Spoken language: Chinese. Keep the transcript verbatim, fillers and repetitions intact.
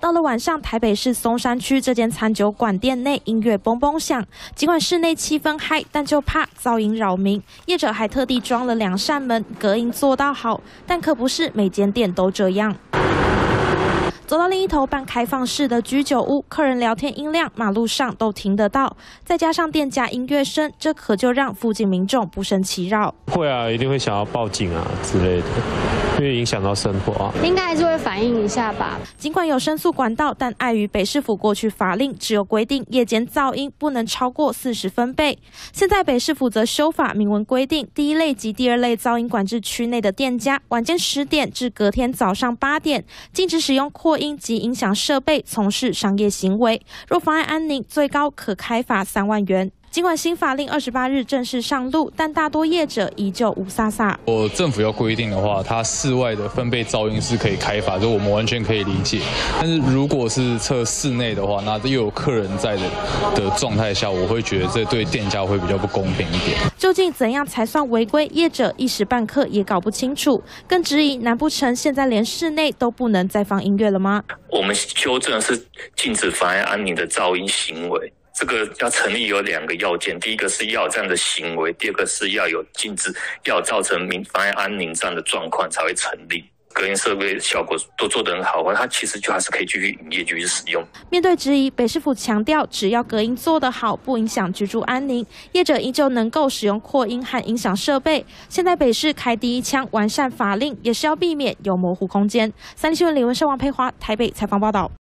到了晚上，台北市松山区这间餐酒馆店内音乐嘣嘣响，尽管室内气氛嗨，但就怕噪音扰民。业者还特地装了两扇门，隔音做到好，但可不是每间店都这样。 走到另一头半开放式的居酒屋，客人聊天音量，马路上都听得到。再加上店家音乐声，这可就让附近民众不胜其扰。 会啊，一定会想要报警啊之类的，因为影响到生活啊。 应该还是会反映一下吧。 尽管有申诉管道，但碍于北市府过去法令只有规定夜间噪音不能超过四十分贝，现在北市府则修法明文规定，第一类及第二类噪音管制区内的店家，晚间十点至隔天早上八点，禁止使用扩音及音响设备从事商业行为，若妨碍安宁，最高可开罚三万元。 尽管新法令二十八日正式上路，但大多业者依旧无撒撒。 我政府要规定的话，它室外的分贝噪音是可以开罚，这我们完全可以理解。但是如果是测室内的话，那又有客人在的的状态下，我会觉得这对店家会比较不公平一点。 究竟怎样才算违规？业者一时半刻也搞不清楚，更质疑：难不成现在连室内都不能再放音乐了吗？ 我们修正是禁止妨碍安宁的噪音行为。 这个要成立有两个要件，第一个是要有这样的行为，第二个是要有禁止，要有造成民妨碍安宁这样的状况才会成立。隔音设备效果都做得很好，它其实就还是可以继续营业、继续使用。 面对质疑，北市府强调，只要隔音做得好，不影响居住安宁，业者依旧能够使用扩音和音响设备。现在北市开第一枪，完善法令，也是要避免有模糊空间。三立新闻李文社王佩华台北采访报道。